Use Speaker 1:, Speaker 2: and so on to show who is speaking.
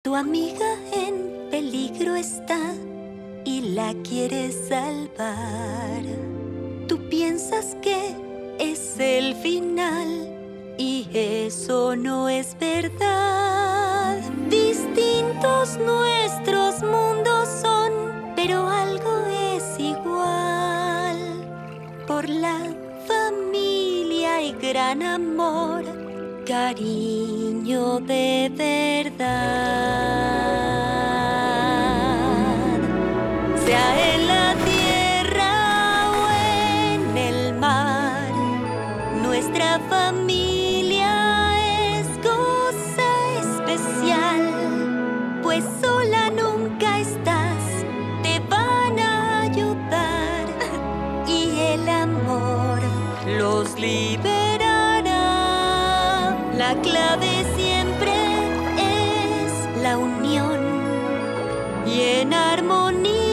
Speaker 1: Tu amiga en peligro está y la quieres salvar. Tú piensas que es el final y eso no es verdad. Distintos nuestros mundos son, pero algo es igual. Por la familia y gran amor, cariño de verdad. Sea en la tierra o en el mar, nuestra familia es cosa especial, pues sola nunca estás, te van a ayudar y el amor los liberará. La clave siempre es la unión y en armonía